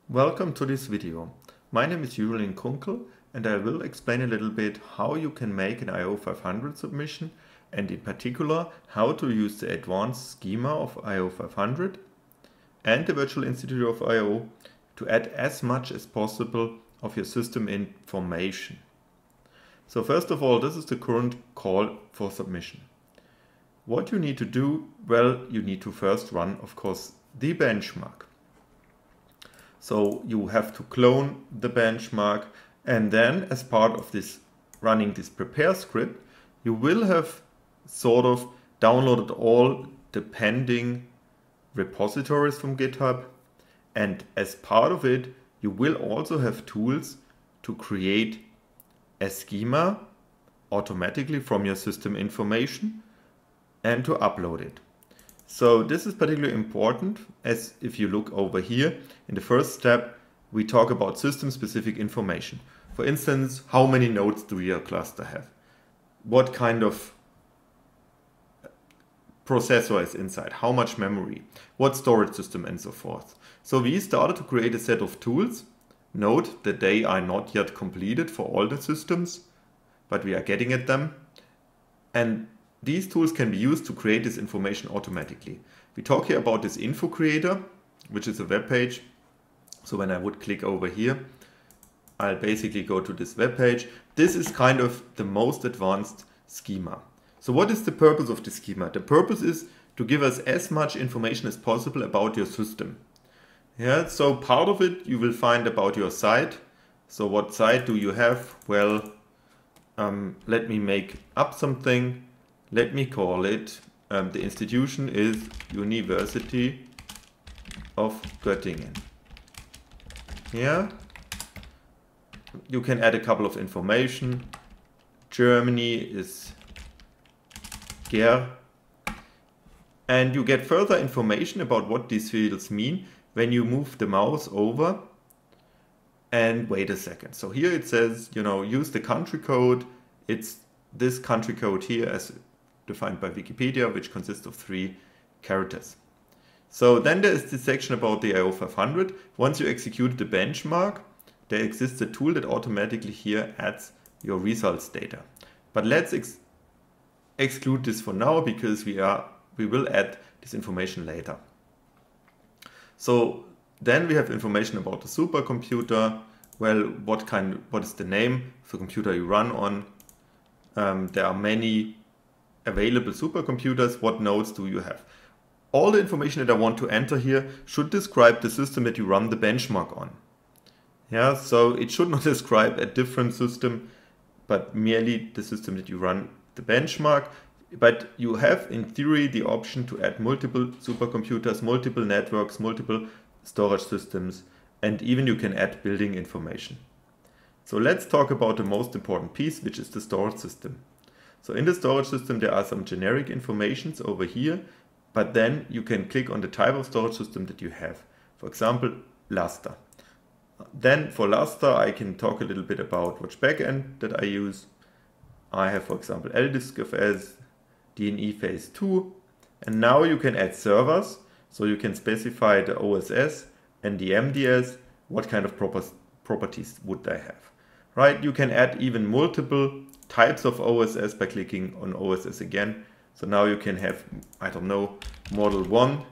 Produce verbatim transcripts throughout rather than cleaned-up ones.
Welcome to this video. My name is Julian Kunkel and I will explain a little bit how you can make an I O five hundred submission and in particular how to use the advanced schema of I O five hundred and the Virtual Institute of I O to add as much as possible of your system information. So first of all, this is the current call for submission. What you need to do, well, you need to first run, of course, the benchmark. So you have to clone the benchmark, and then as part of this running this prepare script, you will have sort of downloaded all the pending repositories from GitHub. And as part of it, you will also have tools to create a schema automatically from your system information and to upload it. So this is particularly important, as if you look over here, in the first step, we talk about system-specific information. For instance, how many nodes do your cluster have? What kind of processor is inside? How much memory? What storage system and so forth. So we started to create a set of tools. Note that they are not yet completed for all the systems, but we are getting at them. And these tools can be used to create this information automatically. We talk here about this info creator, which is a web page. So when I would click over here, I'll basically go to this web page. This is kind of the most advanced schema. So what is the purpose of the schema? The purpose is to give us as much information as possible about your system. Yeah, so part of it you will find about your site. So what site do you have? Well, um, let me make up something. Let me call it, um, the institution is University of Göttingen. Yeah, you can add a couple of information. Germany is Ger. And you get further information about what these fields mean when you move the mouse over and wait a second. So here it says, you know, use the country code. It's this country code here as defined by Wikipedia, which consists of three characters. So then there is this section about the I O five hundred. Once you execute the benchmark, there exists a tool that automatically here adds your results data. But let's ex exclude this for now because we are we will add this information later. So then we have information about the supercomputer. Well, what kind, what is the name of the computer you run on? Um, there are many available supercomputers. What nodes do you have? All the information that I want to enter here should describe the system that you run the benchmark on. Yeah, so it should not describe a different system, but merely the system that you run the benchmark. But you have, in theory, the option to add multiple supercomputers, multiple networks, multiple storage systems, and even you can add building information. So let's talk about the most important piece, which is the storage system. So in the storage system, there are some generic informations over here, but then you can click on the type of storage system that you have. For example, Lustre. Then for Lustre, I can talk a little bit about which backend that I use. I have, for example, L disk F S, D N E phase two, and now you can add servers. So you can specify the O S S and the M D S, what kind of properties would they have. Right? You can add even multiple types of O S S by clicking on O S S again. So now you can have, I don't know, model one.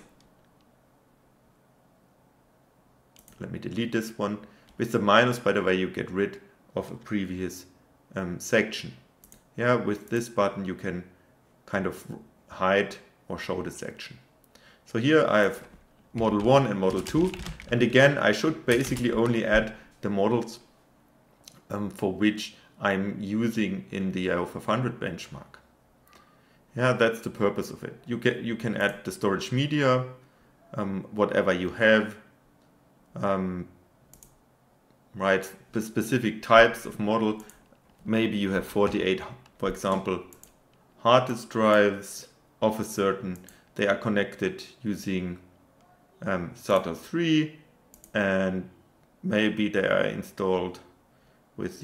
Let me delete this one. With the minus, by the way, you get rid of a previous um, section. Yeah, with this button you can kind of hide or show the section. So here I have model one and model two. And again, I should basically only add the models um, for which I'm using in the I O five hundred benchmark. Yeah, that's the purpose of it. You get you can add the storage media, um, whatever you have, um, right? The specific types of model. Maybe you have forty-eight, for example, hard disk drives of a certain. They are connected using um, SATA three, and maybe they are installed with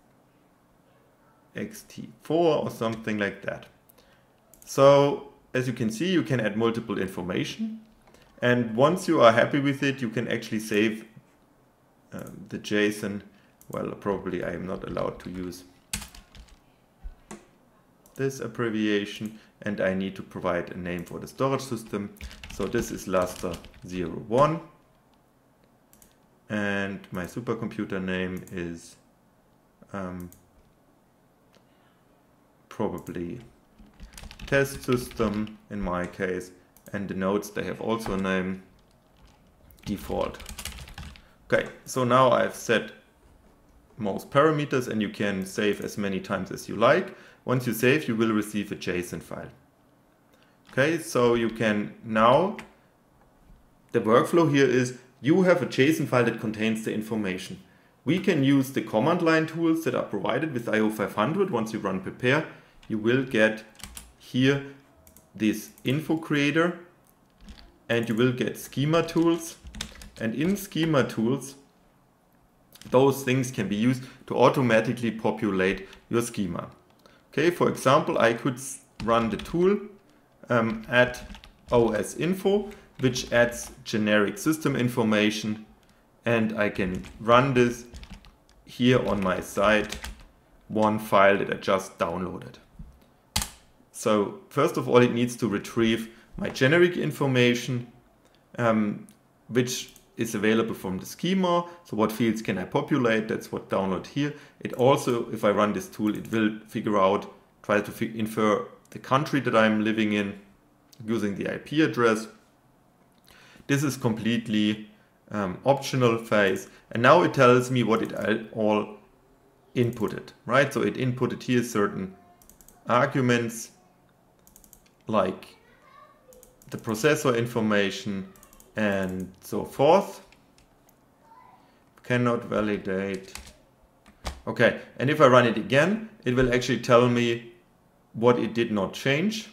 X T four or something like that. So as you can see, you can add multiple information, and once you are happy with it, you can actually save um, the JSON, well, probably I am not allowed to use this abbreviation, and I need to provide a name for the storage system. So this is Lustre zero one, and my supercomputer name is um, probably test system in my case, and the nodes, they have also a name, default. Okay, so now I've set most parameters, and you can save as many times as you like. Once you save, you will receive a JSON file. Okay, so you can now, the workflow here is you have a JSON file that contains the information. We can use the command line tools that are provided with I O five hundred. Once you run prepare, you will get here this info creator, and you will get schema tools. And in schema tools, those things can be used to automatically populate your schema. Okay, for example, I could run the tool um, add O S info, which adds generic system information, and I can run this here on my site, one file that I just downloaded. So first of all, it needs to retrieve my generic information, um, which is available from the schema. So what fields can I populate? That's what download here. It also, if I run this tool, it will figure out, try to infer the country that I'm living in using the I P address. This is completely um, optional phase. And now it tells me what it all inputted, right? So it inputted here certain arguments like the processor information and so forth. Cannot validate. Okay, and if I run it again, it will actually tell me what it did not change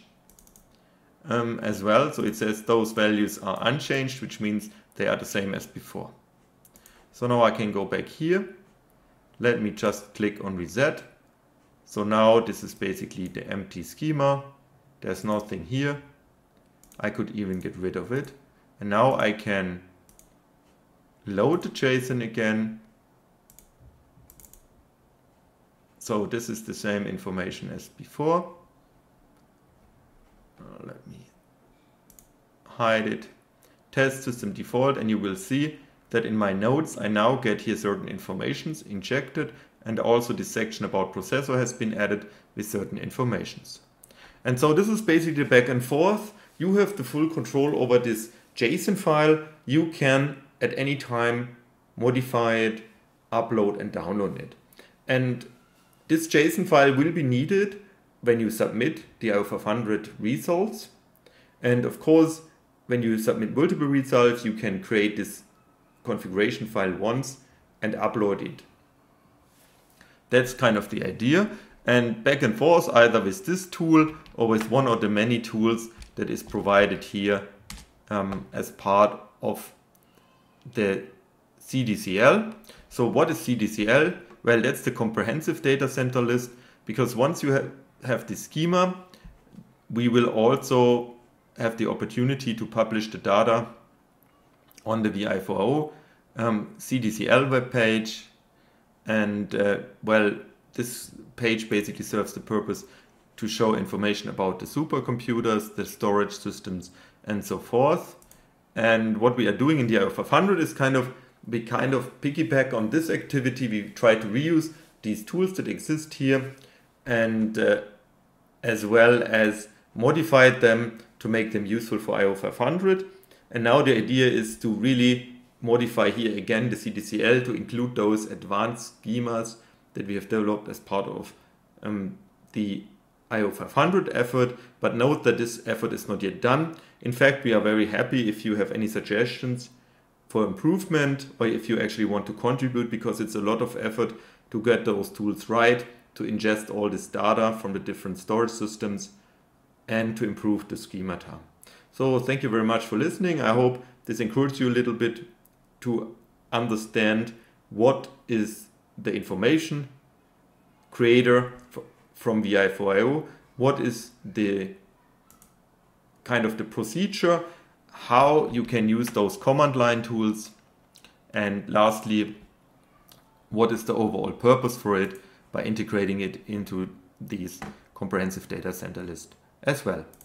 um, as well. So it says those values are unchanged, which means they are the same as before. So now I can go back here. Let me just click on reset. So now this is basically the empty schema. There's nothing here. I could even get rid of it. And now I can load the JSON again. So this is the same information as before. Uh, let me hide it. Test system default, and you will see that in my nodes I now get here certain informations injected, and also this section about processor has been added with certain informations. And so this is basically the back and forth. You have the full control over this JSON file. You can at any time modify it, upload and download it. And this JSON file will be needed when you submit the I O five hundred results. And of course, when you submit multiple results, you can create this configuration file once and upload it. That's kind of the idea. And back and forth, either with this tool or with one of the many tools that is provided here um, as part of the C D C L. So what is C D C L? Well, that's the comprehensive data center list, because once you ha have the schema, we will also have the opportunity to publish the data on the V I four O um, C D C L webpage. And uh, well, this page basically serves the purpose to show information about the supercomputers, the storage systems, and so forth. And what we are doing in the I O five hundred is kind of, we kind of piggyback on this activity. We try to reuse these tools that exist here, and uh, as well as modified them to make them useful for I O five hundred. And now the idea is to really modify here again the C D C L to include those advanced schemas that we have developed as part of um, the I O five hundred effort. But note that this effort is not yet done. In fact, we are very happy if you have any suggestions for improvement, or if you actually want to contribute, because it's a lot of effort to get those tools right, to ingest all this data from the different storage systems, and to improve the schemata. So thank you very much for listening. I hope this encouraged you a little bit to understand what is the information creator from V I four I O, what is the kind of the procedure, how you can use those command line tools, and lastly, what is the overall purpose for it by integrating it into these comprehensive data center list as well.